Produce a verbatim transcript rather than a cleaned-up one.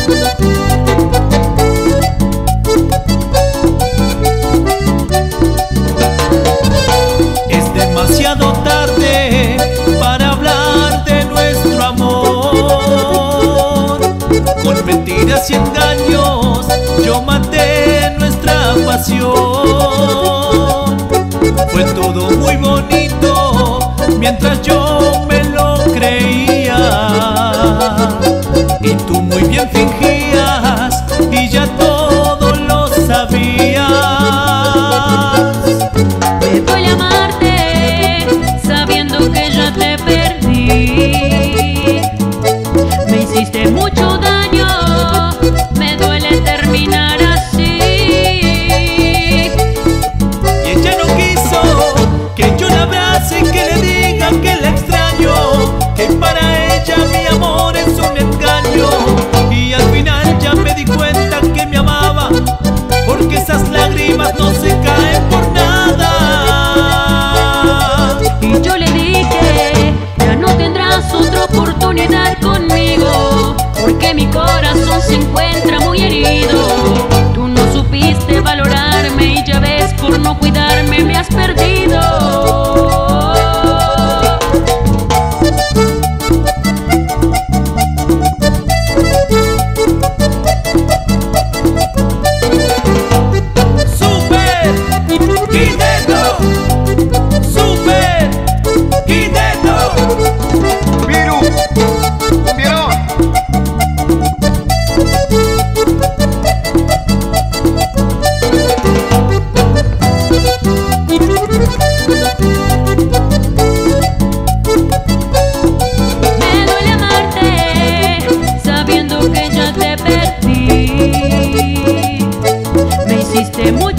Es demasiado tarde para hablar de nuestro amor. Con mentiras y engaños yo maté nuestra pasión. Fue todo muy bonito mientras yo me lo creía, y tú muy bien fingías y ya todo lo sabías. Me duele amarte sabiendo que ya te perdí. Me hiciste mucho daño, me duele terminar así. Y ella no quiso que yo la abrace y que le diga que la extraño, que para ella mi amor es un engaño. Y al final ya me di cuenta que me amaba, porque esas lágrimas no se caen por nada. Y yo le dije, ya no tendrás otra oportunidad conmigo, porque mi corazón se encuentra muy herido. Tú no supiste valorarme y ya ves, por no cuidarme me has perdido. Me hiciste muy